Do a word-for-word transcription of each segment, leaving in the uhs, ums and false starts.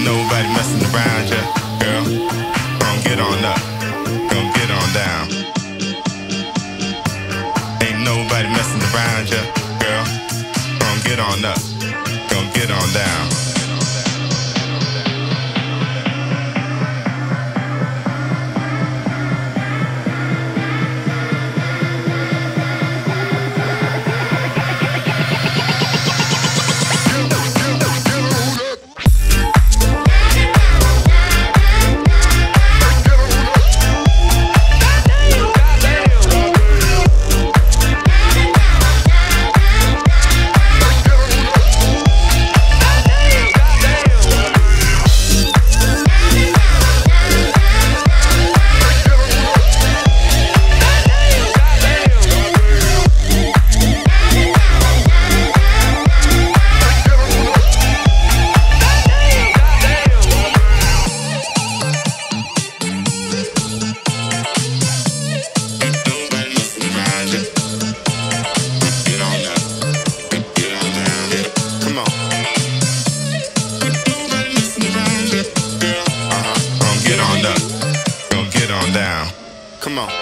nobody messing around ya, girl. Gon' get on up, gon' get on down. Ain't nobody messing around ya, girl. Gon' get on up, gon' get on down. Come on.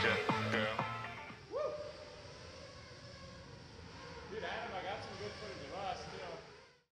Dude, Adam, I got some good footage.